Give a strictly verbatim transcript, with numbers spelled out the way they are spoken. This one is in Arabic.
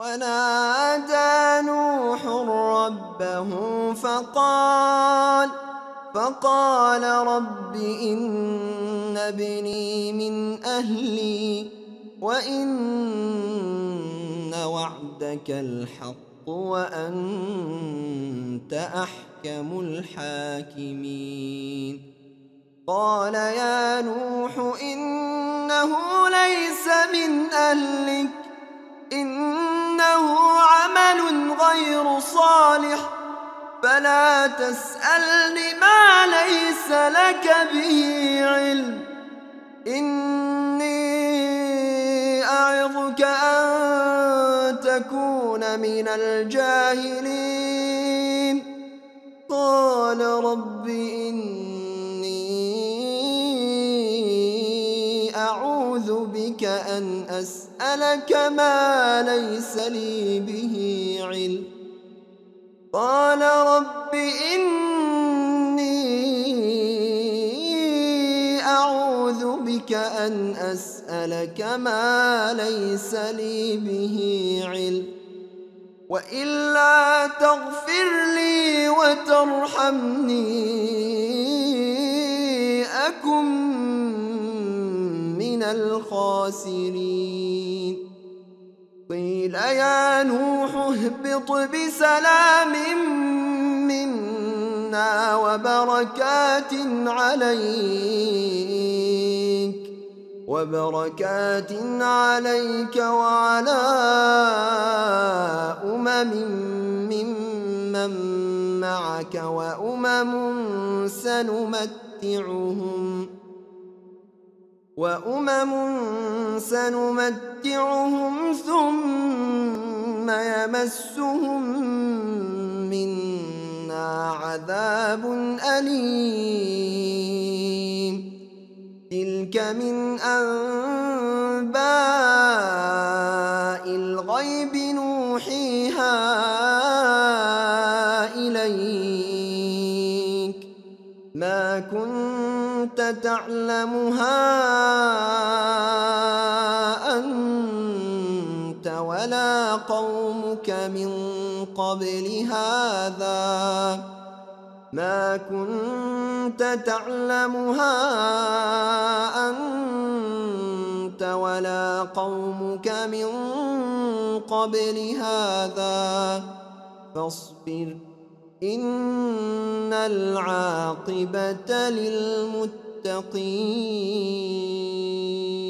ونادى نوح ربه فقال فقال رب إن ابني من أهلي وإن وعدك الحق وأنت أحكم الحاكمين قال يا نوح إنه ليس من أهلك إنه عمل غير صالح فلا تسألني ما ليس لك به علم إني أعظك أن تكون من الجاهلين قال رب إني أعوذ بك أن أسألك ما ليس لي به علم قال رب إني أعوذ بك أن أسألك ما ليس لي به علم وإلا تغفر لي وترحمني أكن من الخاسرين قيل يا نوح اهبط بسلام منا وبركات عليك وبركات عليك وعلى أمم ممن معك وأمم سنمتعهم وأمم سنمتعهم ثم يمسهم منا عذاب أليم تلك من أنباء الغيب نوحيها إليك ما كنت تعلمها أنت ولا قومك من قبل هذا ما كنت تعلمها أنت ولا قومك من قبل هذا فاصبر إن العاقبة للمتقين